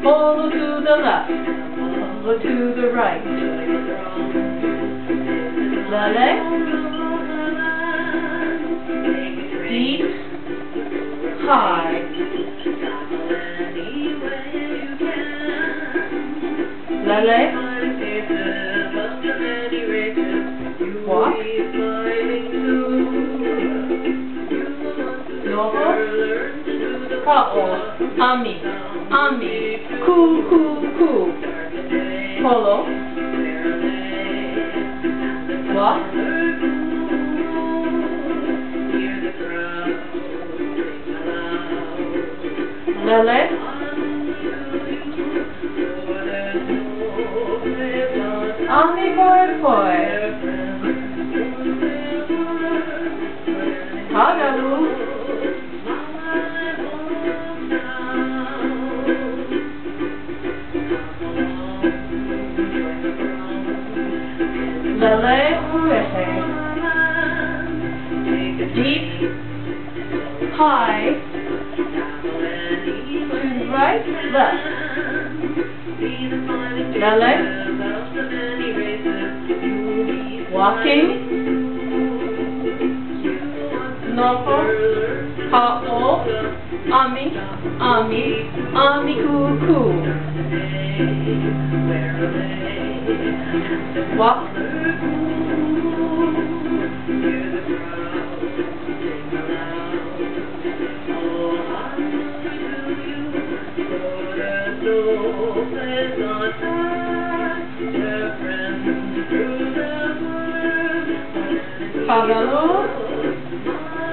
Follow to the left, follow to the right. Lele. Deep, high. Lele. Walk. Normal. Hapa-haole. Ami. Cool. Follow. Walk. Lele. Ami boy. Hagalu. Lele uehe. Deep, high, to the right, left. Lele. Walking. Normal. Hapa-haole. Ami, cool. Walk. Hagalu.